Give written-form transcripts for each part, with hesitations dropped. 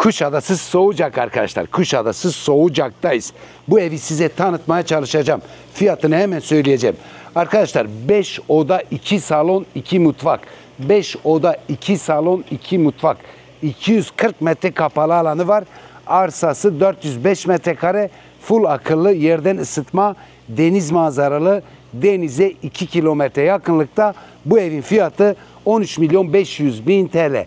Kuşadası Soğucak arkadaşlar. Kuşadası Soğucak'tayız. Bu evi size tanıtmaya çalışacağım. Fiyatını hemen söyleyeceğim. Arkadaşlar 5 oda 2 salon 2 mutfak. 5 oda 2 salon 2 mutfak. 240 metre kapalı alanı var. Arsası 405 metrekare. Full akıllı yerden ısıtma. Deniz manzaralı. Denize 2 kilometre yakınlıkta. Bu evin fiyatı 13.500.000 TL.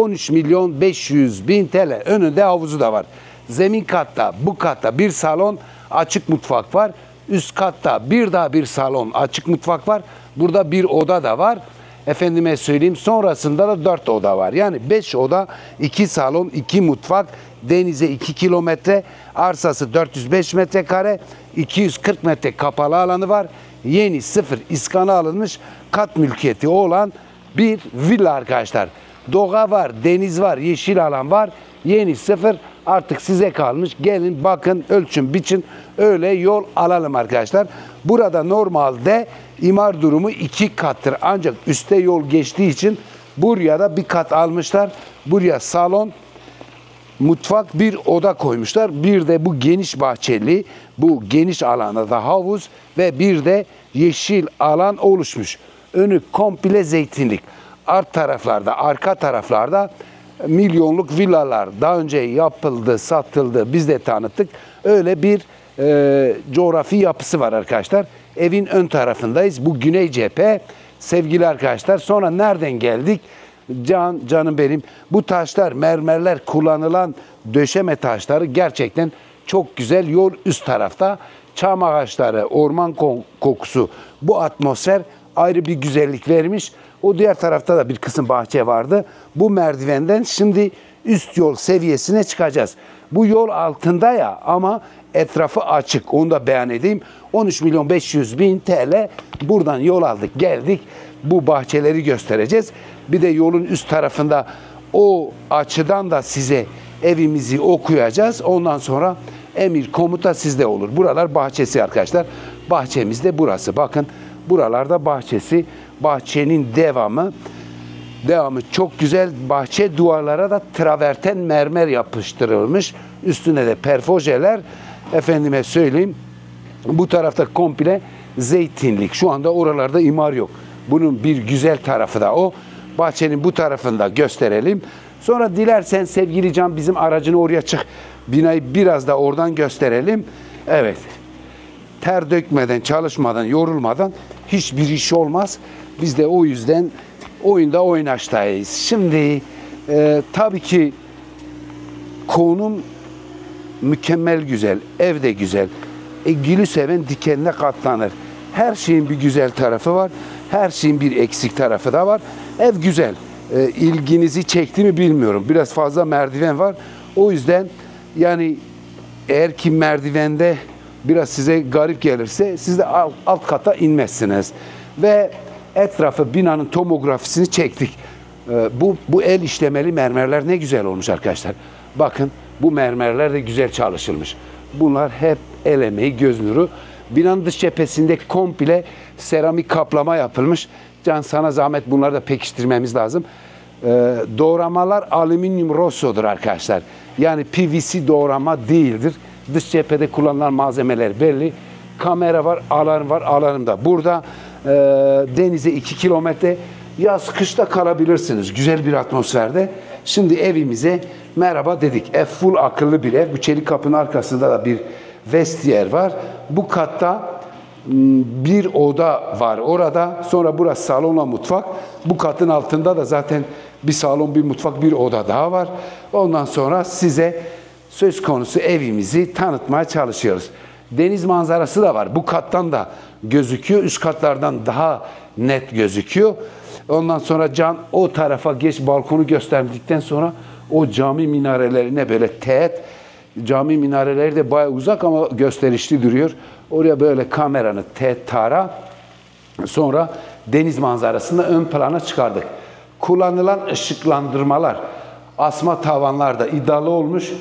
13.500.000 TL. Önünde havuzu da var. Zemin katta, bu katta bir salon, açık mutfak var. Üst katta bir salon, açık mutfak var. Burada bir oda da var. Efendime söyleyeyim, sonrasında da 4 oda var. Yani 5 oda, 2 salon, 2 mutfak. Denize 2 kilometre, arsası 405 metrekare, 240 metre kapalı alanı var. Yeni sıfır iskana alınmış kat mülkiyeti olan bir villa arkadaşlar. Doğa var, deniz var, yeşil alan var. Yeni sıfır, artık size kalmış. Gelin bakın, ölçün, biçin, öyle yol alalım arkadaşlar. Burada normalde imar durumu 2 kattır. Ancak üstte yol geçtiği için buraya da bir kat almışlar. Buraya salon, mutfak, bir oda koymuşlar. Bir de bu geniş bahçeli, bu geniş alana da havuz ve bir de yeşil alan oluşmuş. Önü komple zeytinlik. Art taraflarda, arka taraflarda milyonluk villalar daha önce yapıldı, satıldı, biz de tanıttık. Öyle bir coğrafi yapısı var arkadaşlar. Evin ön tarafındayız. Bu güney cephe sevgili arkadaşlar. Sonra nereden geldik? Canım benim. Bu taşlar, mermerler, kullanılan döşeme taşları gerçekten çok güzel. Yol üst tarafta. Çam ağaçları, orman kokusu, bu atmosfer ayrı bir güzellik vermiş. O diğer tarafta da bir kısım bahçe vardı. Bu merdivenden şimdi üst yol seviyesine çıkacağız. Bu yol altında ya, ama etrafı açık. Onu da beyan edeyim. 13.500.000 TL buradan yol aldık, geldik. Bu bahçeleri göstereceğiz. Bir de yolun üst tarafında o açıdan da size evimizi okuyacağız. Ondan sonra emir komuta sizde olur. Buralar bahçesi arkadaşlar. Bahçemiz de burası. Bakın buralarda bahçesi. Bahçenin devamı çok güzel. Bahçe duvarlara da traverten mermer yapıştırılmış. Üstüne de perfojeler. Efendime söyleyeyim, bu tarafta komple zeytinlik. Şu anda oralarda imar yok. Bunun bir güzel tarafı da o. Bahçenin bu tarafında gösterelim. Sonra dilersen sevgili Can, bizim aracını oraya çık. Binayı biraz da oradan gösterelim. Evet. Ter dökmeden, çalışmadan, yorulmadan hiçbir iş olmaz. Biz de o yüzden oyunda oynaştayız. Şimdi tabii ki konum mükemmel güzel, ev de güzel. Gülü seven dikenine katlanır. Her şeyin bir güzel tarafı var. Her şeyin bir eksik tarafı da var. Ev güzel. İlginizi çekti mi bilmiyorum. Biraz fazla merdiven var. O yüzden yani eğer ki merdivende biraz size garip gelirse siz de alt kata inmezsiniz. Ve etrafı, binanın tomografisini çektik. Bu el işlemeli mermerler ne güzel olmuş arkadaşlar. Bakın, bu mermerler de güzel çalışılmış. Bunlar hep el emeği, göz nuru. Binanın dış cephesinde komple seramik kaplama yapılmış. Can, sana zahmet, bunları da pekiştirmemiz lazım. Doğramalar alüminyum rossodur arkadaşlar. Yani PVC doğrama değildir. Dış cephede kullanılan malzemeler belli. Kamera var, alarm var, alarm da burada. Denize 2 kilometre. Yaz, kışta kalabilirsiniz güzel bir atmosferde. Şimdi evimize merhaba dedik. Ev full akıllı bir ev. Bu çelik kapının arkasında da bir vestiyer var. Bu katta bir oda var orada. Sonra burası salonla mutfak. Bu katın altında da zaten bir salon, bir mutfak, bir oda daha var. Ondan sonra size söz konusu evimizi tanıtmaya çalışıyoruz. Deniz manzarası da var. Bu kattan da gözüküyor. Üst katlardan daha net gözüküyor. Ondan sonra Can, o tarafa geç, balkonu gösterdikten sonra o cami minarelerine böyle teğet, cami minareleri de bayağı uzak ama gösterişli duruyor. Oraya böyle kameranı teğet tara. Sonra deniz manzarasını ön plana çıkardık. Kullanılan ışıklandırmalar, asma tavanlar da iddialı olmuş.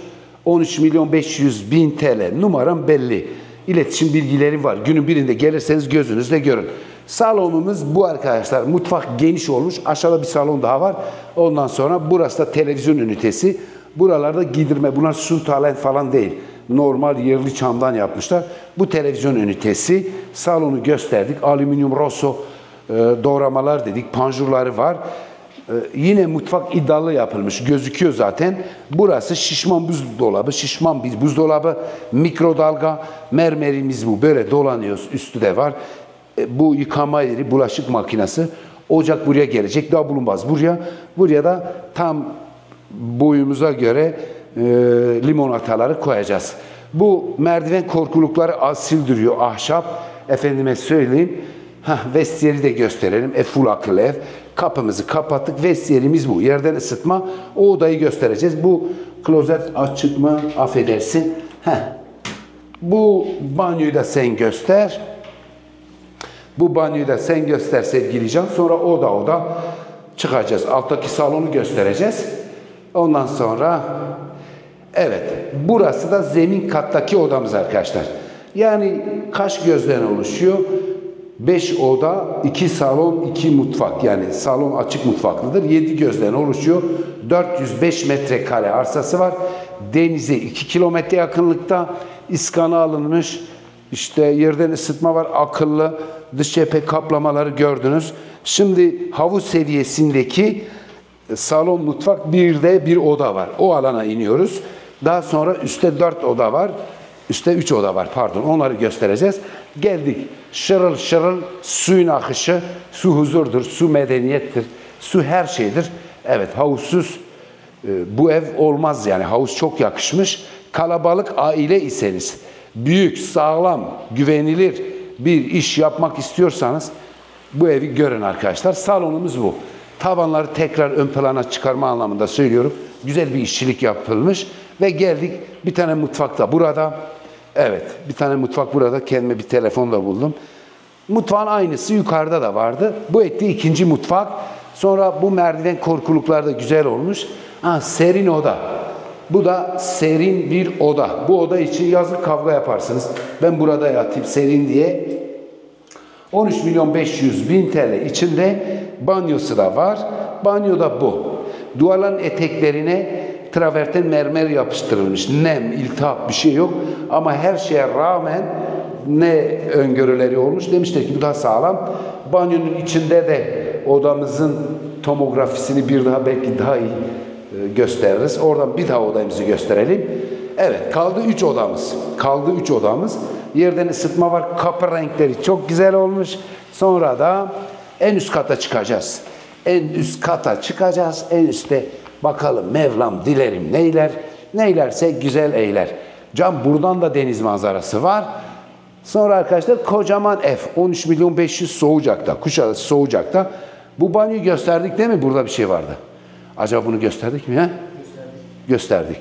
13.500.000 TL. Numaram belli. İletişim bilgileri var. Günün birinde gelirseniz gözünüzle görün. Salonumuz bu arkadaşlar. Mutfak geniş olmuş. Aşağıda bir salon daha var. Ondan sonra burası da televizyon ünitesi. Buralarda giydirme. Bunlar su talent falan değil. Normal yerli çamdan yapmışlar. Bu televizyon ünitesi. Salonu gösterdik. Alüminyum rosso doğramalar dedik. Panjurları var. Yine mutfak iddialı yapılmış. Gözüküyor zaten. Burası şişman buzdolabı. Şişman bir buzdolabı. Mikrodalga. Mermerimiz bu. Böyle dolanıyoruz. Üstü de var. Bu yıkama yeri, bulaşık makinesi. Ocak buraya gelecek. Daha bulunmaz buraya. Buraya da tam boyumuza göre limonataları koyacağız. Bu merdiven korkulukları asil duruyor. Ahşap. Efendime söyleyeyim. Vestiyeri de gösterelim. Full akıl ev. Kapımızı kapattık. Vestiyerimiz bu. Yerden ısıtma. O odayı göstereceğiz. Bu klozet açık mı? Affedersin. Bu banyoyu da sen göster. Bu banyoyu da sen göster sevgili Can. Sonra oda çıkacağız. Alttaki salonu göstereceğiz. Ondan sonra evet. Burası da zemin kattaki odamız arkadaşlar. Yani kaç gözden oluşuyor? 5 oda, 2 salon, 2 mutfak. Yani salon açık mutfaklıdır. 7 gözden oluşuyor. 405 metrekare arsası var. Denize 2 kilometre yakınlıkta. İskana alınmış. İşte yerden ısıtma var. Akıllı. Dış cephe kaplamaları gördünüz. Şimdi havuz seviyesindeki salon, mutfak, bir de bir oda var. O alana iniyoruz. Daha sonra üstte 4 oda var. Üstte 3 oda var pardon. Onları göstereceğiz. Geldik. Şırıl şırıl suyun akışı. Su huzurdur. Su medeniyettir. Su her şeydir. Evet, havuzsuz bu ev olmaz yani. Havuz çok yakışmış. Kalabalık aile iseniz, büyük, sağlam, güvenilir bir iş yapmak istiyorsanız bu evi görün arkadaşlar. Salonumuz bu. Tavanları tekrar ön plana çıkarma anlamında söylüyorum. Güzel bir işçilik yapılmış. Ve geldik bir tane mutfakta burada. Evet, bir tane mutfak burada. Kendime bir telefon da buldum. Mutfağın aynısı yukarıda da vardı. Bu etti ikinci mutfak. Sonra bu merdiven korkuluklar da güzel olmuş. Serin oda. Bu da serin bir oda. Bu oda için yazın kavga yaparsınız. Ben burada yatayım serin diye. 13.500.000 TL içinde banyosu da var. Banyo da bu. Duvarların eteklerine traverten mermer yapıştırılmış. Nem, iltihap bir şey yok. Ama her şeye rağmen ne öngörüleri olmuş. Demişler ki bu daha sağlam. Banyonun içinde de odamızın tomografisini bir daha belki daha iyi gösteririz. Oradan bir daha odamızı gösterelim. Evet, kaldı 3 odamız. Kaldı 3 odamız. Yerden ısıtma var. Kapı renkleri çok güzel olmuş. Sonra da en üst kata çıkacağız. En üst kata çıkacağız. En üstte bakalım Mevlam dilerim neyler. Neylerse güzel eyler. Can buradan da deniz manzarası var. Sonra arkadaşlar kocaman ev. 13.500.000 Soğucak'ta. Kuşadası Soğucak'ta. Bu banyoyu gösterdik değil mi? Burada bir şey vardı. Acaba bunu gösterdik mi? Gösterdik.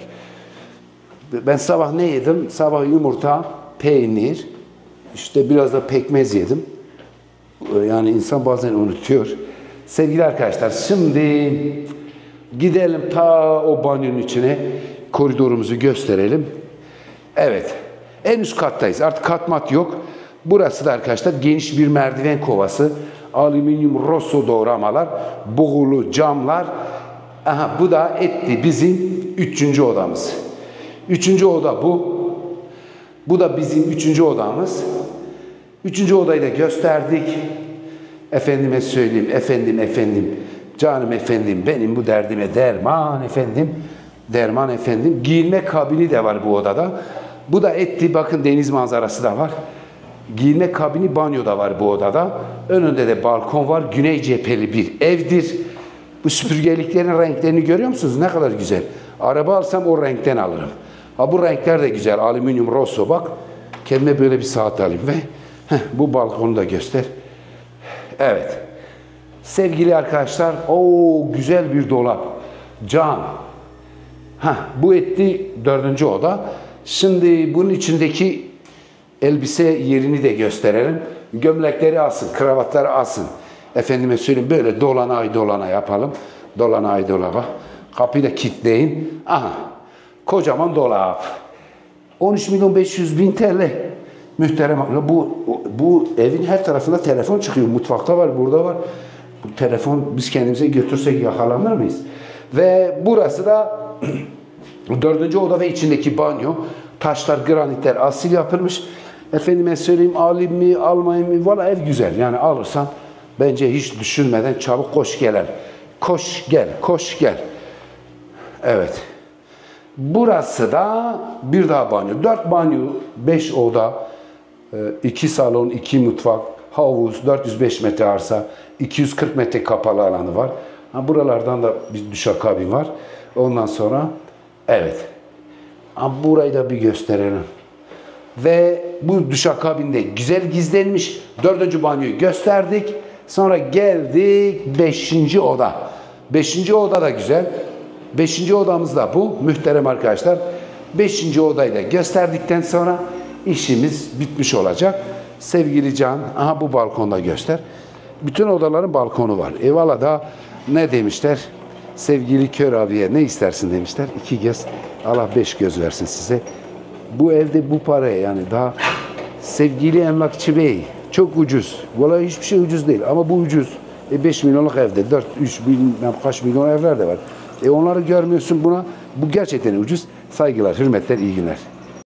Ben sabah ne yedim? Sabah yumurta, peynir, işte biraz da pekmez yedim. Yani insan bazen unutuyor. Sevgili arkadaşlar şimdi gidelim ta o banyonun içine. Koridorumuzu gösterelim. Evet. En üst kattayız. Artık katmat yok. Burası da arkadaşlar geniş bir merdiven kovası. Alüminyum rosso doğramalar. Boğulu camlar. Bu da etti bizim 3. odamız. 3. oda bu. Bu da bizim 3. odamız. 3. odayı da gösterdik. Efendime söyleyeyim. Efendim. Canım efendim benim bu derdime derman efendim. Derman efendim. Giyinme kabini de var bu odada. Bu da etti. Bakın deniz manzarası da var. Giyinme kabini banyo da var bu odada. Önünde de balkon var. Güney cepheli bir evdir. Bu süpürgeliklerin renklerini görüyor musunuz? Ne kadar güzel. Araba alsam o renkten alırım. Bu renkler de güzel. Alüminyum rosso bak. Kendime böyle bir saat alayım ve bu balkonu da göster. Evet. Sevgili arkadaşlar, güzel bir dolap. Can. Bu etti 4. oda. Şimdi bunun içindeki elbise yerini de gösterelim. Gömlekleri alsın, kravatları alsın. Efendime söyleyeyim böyle dolana yapalım. Dolana dolaba. Kapıyı da kilitleyin. Kocaman dolap. 13.500.000 TL. Muhterem. Bu evin her tarafında telefon çıkıyor. Mutfakta var, burada var. Bu telefon biz kendimize götürsek yakalanır mıyız? Ve burası da Dördüncü oda ve içindeki banyo. Taşlar, granitler asil yapılmış. Efendime söyleyeyim, alayım mı, almayayım mı? Valla ev güzel. Yani alırsan bence hiç düşünmeden çabuk koş gel. Koş gel, koş gel. Evet. Burası da bir daha banyo. 4 banyo, 5 oda, 2 salon, 2 mutfak, havuz, 405 metre arsa, 240 metre kapalı alanı var. Ha, buralardan da bir duşakabin var. Ondan sonra evet. Ha, burayı da bir gösterelim. Ve bu duşakabinde güzel gizlenmiş. 4. banyoyu gösterdik. Sonra geldik 5. oda. 5. oda da güzel. 5. odamız da bu. Muhterem arkadaşlar. 5. odayı da gösterdikten sonra işimiz bitmiş olacak. Sevgili Can, aha bu balkonda göster. Bütün odaların balkonu var. Valla da ne demişler? Sevgili kör abiye ne istersin demişler. 2 göz, Allah 5 göz versin size. Bu evde bu paraya yani daha sevgili emlakçı bey çok ucuz. Vallahi hiçbir şey ucuz değil ama bu ucuz. 5 milyonluk evde 4, 3 bilmem kaç milyon evler de var. Onları görmüyorsun buna. Bu gerçekten ucuz. Saygılar, hürmetler, iyi günler.